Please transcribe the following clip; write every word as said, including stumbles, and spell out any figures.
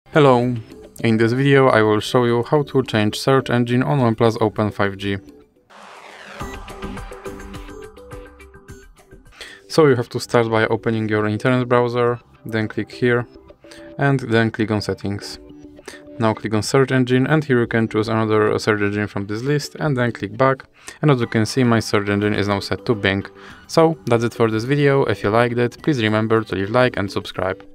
Hello! In this video I will show you how to change search engine on OnePlus Open five G. So you have to start by opening your internet browser, then click here, and then click on settings. Now click on search engine, and here you can choose another search engine from this list, and then click back, and as you can see my search engine is now set to Bing. So that's it for this video. If you liked it, please remember to leave a like and subscribe.